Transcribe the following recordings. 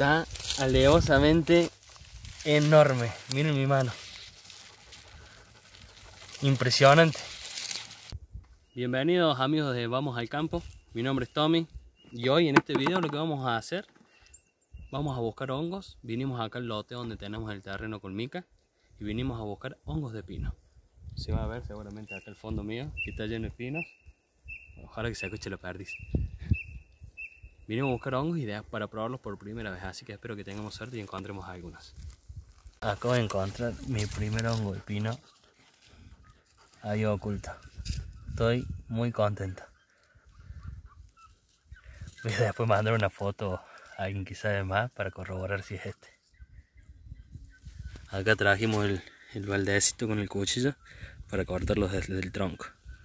Está alevosamente enorme. Miren mi mano. Impresionante. Bienvenidos amigos de Vamos al Campo. Mi nombre es Tommy. Y hoy en este video lo que vamos a hacer, vamos a buscar hongos. Vinimos acá al lote donde tenemos el terreno con mica. Y vinimos a buscar hongos de pino. Se va a ver seguramente acá el fondo mío, que está lleno de pinos. Ojalá que se escuche la perdiz. Vinimos a buscar hongos y ideas para probarlos por primera vez, así que espero que tengamos suerte y encontremos algunos. Acabo de encontrar mi primer hongo de pino ahí oculto. Estoy muy contento. Voy a después mandar una foto a alguien que sabe más para corroborar si es este. Acá trajimos el baldecito con el cuchillo para cortarlos desde el tronco.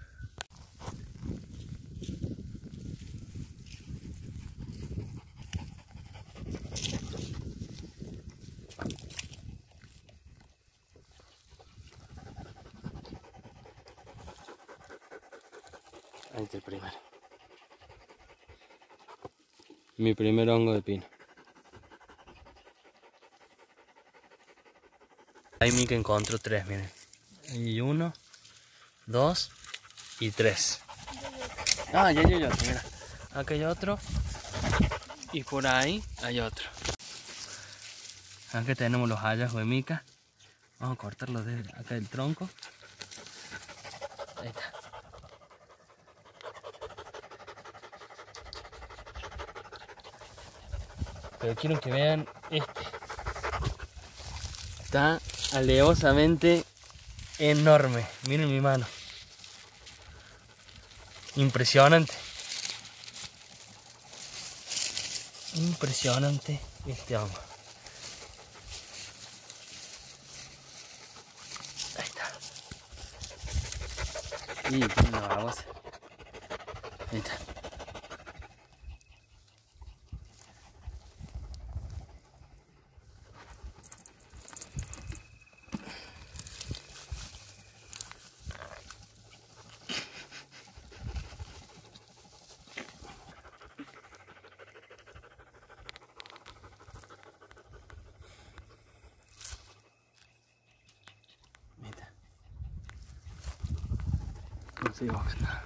Ahí está el primero. Mi primer hongo de pino. Ahí Mica encontró tres, miren. Y 1, 2 y 3. Ah, ya hay otro, mira. Acá hay otro. Y por ahí hay otro. Acá tenemos los hallazgos de Mica. Vamos a cortarlos de acá del tronco. Ahí está. Pero quiero que vean este. Está alevosamente enorme. Miren mi mano. Impresionante. Impresionante este hongo. Ahí está. Y tiene una babosa. Ahí está. No se va nada.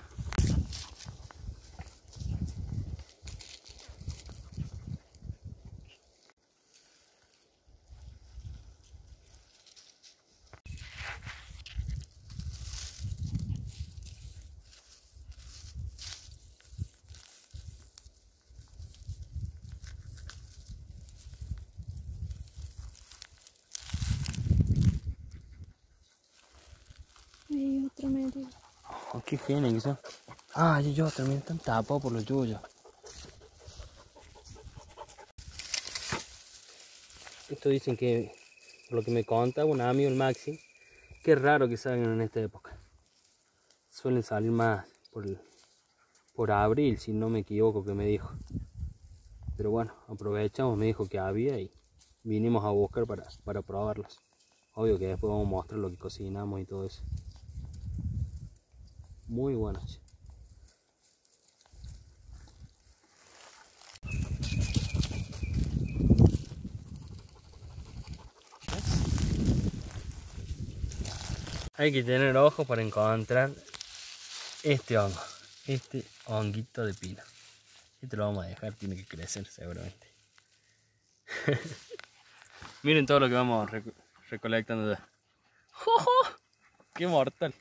Hay otro medio. Oh, qué genial que son. Ah, yo también están tapados por los yuyos. Esto dicen que, por lo que me conta un amigo, el Maxi, que es raro que salgan en esta época. Suelen salir más por abril, si no me equivoco, que me dijo. Pero bueno, aprovechamos, me dijo que había y vinimos a buscar para probarlos. Obvio que después vamos a mostrar lo que cocinamos y todo eso. Muy buenos. Hay que tener ojo para encontrar este hongo, este honguito de pino. Este lo vamos a dejar, tiene que crecer seguramente. Miren todo lo que vamos recolectando ya. ¡Qué mortal!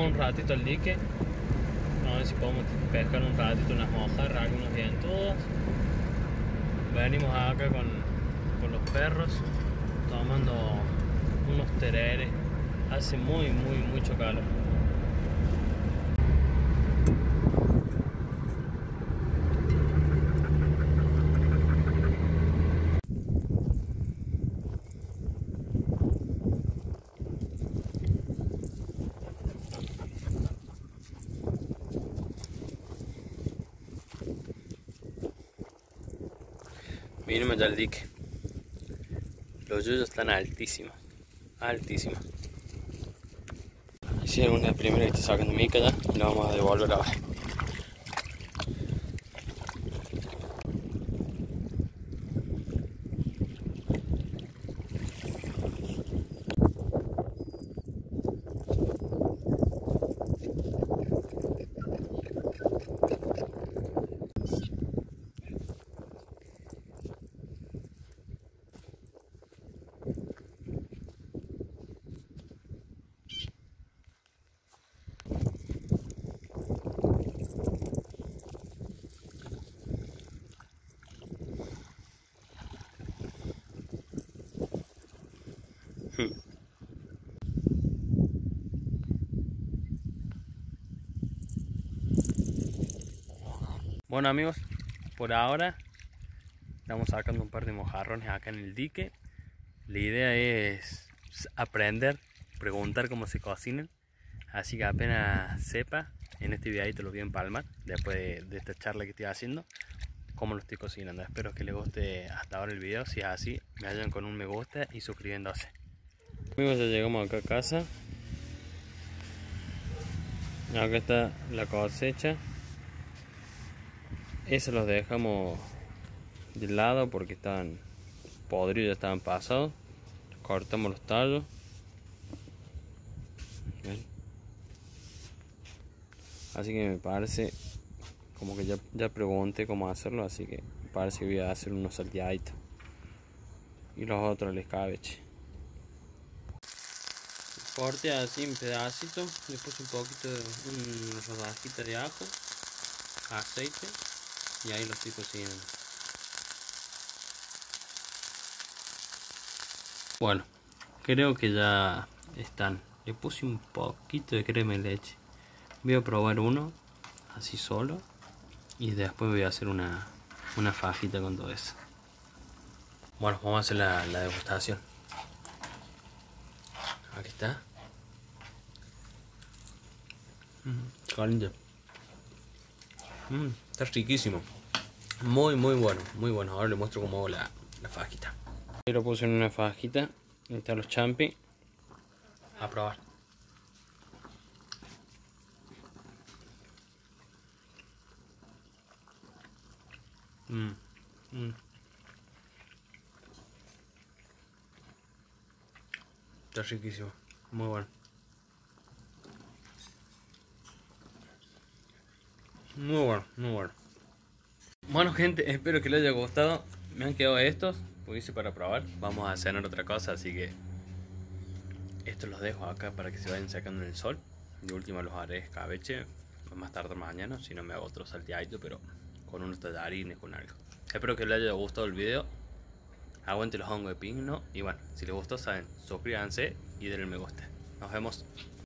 un ratito al dique. A ver si podemos pescar un ratito unas mojarras, algunos dientudos. Venimos acá con los perros tomando unos tereres. Hace mucho calor. Vinimos ya al dique. Los yuyos están altísimos. Altísimos. Si es una primera que está sacando mica ya, y la vamos a devolver ahora. Bueno amigos, por ahora estamos sacando un par de mojarrones acá en el dique. La idea es aprender, preguntar cómo se cocinan. Así que apenas sepa, en este videito lo voy a empalmar, después de esta charla que estoy haciendo, cómo lo estoy cocinando. Espero que les guste hasta ahora el video. Si es así, me ayuden con un me gusta y suscribiéndose. Amigos, ya llegamos acá a casa. Acá está la cosecha. Esos los dejamos de lado porque estaban podridos, ya estaban pasados. Cortamos los tallos. ¿Ven? Así que me parece como que ya pregunté cómo hacerlo, así que me parece que voy a hacer unos salteaditos y los otros al escabeche. Corte así en pedacitos, le puse un poquito de una rodajita de ajo, aceite y ahí lo estoy cocinando. Bueno, creo que ya están. Le puse un poquito de crema de leche. Voy a probar uno así solo y después voy a hacer una fajita con todo eso. Bueno, vamos a hacer la degustación. Aquí está. Caliente. Está riquísimo. Muy bueno, muy bueno. Ahora le muestro cómo hago la fajita. Ahí lo puse en una fajita. Ahí están los champis. A probar. Está riquísimo. Muy bueno. Muy bueno, muy bueno. Bueno gente, espero que les haya gustado. Me han quedado estos, pues hice para probar. Vamos a cenar otra cosa, así que estos los dejo acá para que se vayan sacando en el sol. De última los haré escabeche, más tarde mañana, si no me hago otro salteadito, pero con unos tallarines, con algo. Espero que les haya gustado el video. Aguante los hongos de pino. Y bueno, si les gustó, saben, suscríbanse y denle me gusta. Nos vemos.